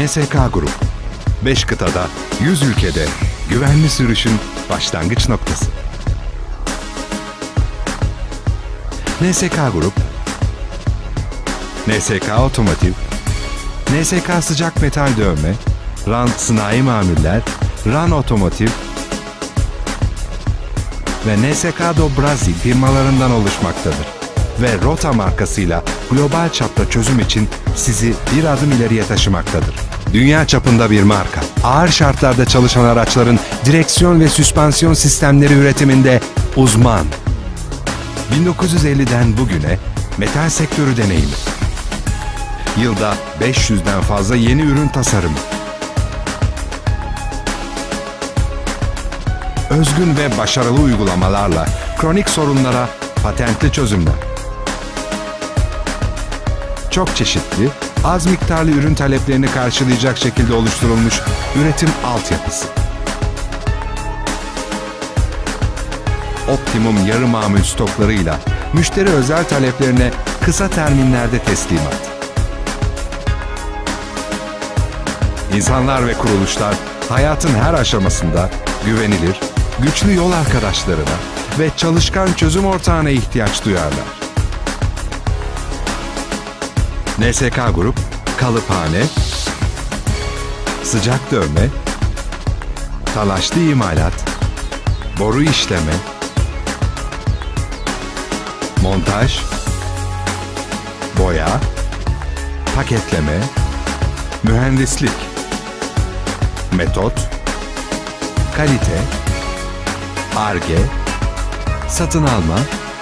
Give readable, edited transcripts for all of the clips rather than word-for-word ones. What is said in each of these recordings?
NSK Grup, 5 kıtada, 100 ülkede güvenli sürüşün başlangıç noktası. NSK Grup, NSK Otomotiv, NSK Sıcak Metal Dövme, RAN Sanayi Mamuller, RAN Otomotiv ve NSK do Brasil firmalarından oluşmaktadır. Ve Rota markasıyla global çapta çözüm için sizi bir adım ileriye taşımaktadır. Dünya çapında bir marka, ağır şartlarda çalışan araçların direksiyon ve süspansiyon sistemleri üretiminde uzman. 1950'den bugüne metal sektörü deneyimi. Yılda 500'den fazla yeni ürün tasarımı. Özgün ve başarılı uygulamalarla kronik sorunlara patentli çözümler. Çok çeşitli, az miktarlı ürün taleplerini karşılayacak şekilde oluşturulmuş üretim altyapısı. Optimum yarı mamul stoklarıyla müşteri özel taleplerine kısa terminlerde teslimat. İnsanlar ve kuruluşlar hayatın her aşamasında güvenilir, güçlü yol arkadaşlarına ve çalışkan çözüm ortağına ihtiyaç duyarlar. NSK Grup, kalıphane, sıcak dövme, talaşlı imalat, boru işleme, montaj, boya, paketleme, mühendislik, metot, kalite, Ar-Ge, satın alma,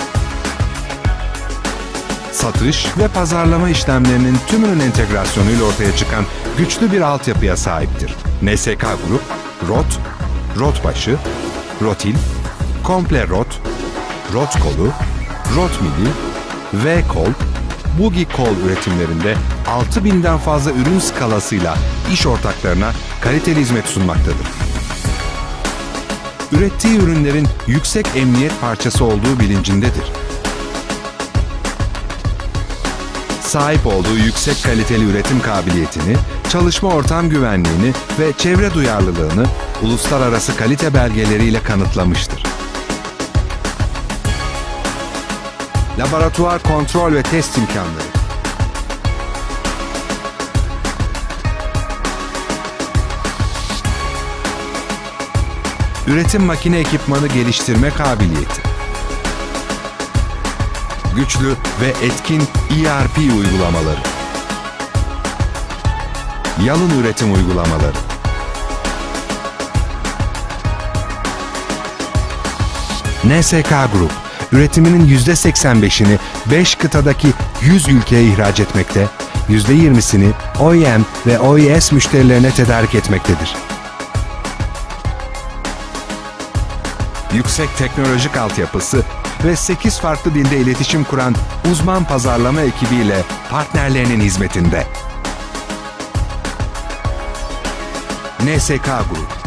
satış ve pazarlama işlemlerinin tümünün entegrasyonuyla ortaya çıkan güçlü bir altyapıya sahiptir. NSK Grup, rot, rot başı, rotil, komple rot, rot kolu, rot midi, V-kol, boogie kol üretimlerinde 6000'den fazla ürün skalasıyla iş ortaklarına kaliteli hizmet sunmaktadır. Ürettiği ürünlerin yüksek emniyet parçası olduğu bilincindedir. Sahip olduğu yüksek kaliteli üretim kabiliyetini, çalışma ortam güvenliğini ve çevre duyarlılığını uluslararası kalite belgeleriyle kanıtlamıştır. Laboratuvar kontrol ve test imkanları. Üretim makine ekipmanı geliştirme kabiliyeti. Güçlü ve etkin ERP uygulamaları. Yalın üretim uygulamaları. NSK Grup, üretiminin %85'ini 5 kıtadaki 100 ülkeye ihraç etmekte, %20'sini OEM ve OES müşterilerine tedarik etmektedir. Yüksek teknolojik altyapısı ve 8 farklı dilde iletişim kuran uzman pazarlama ekibiyle partnerlerinin hizmetinde. NSK Grup.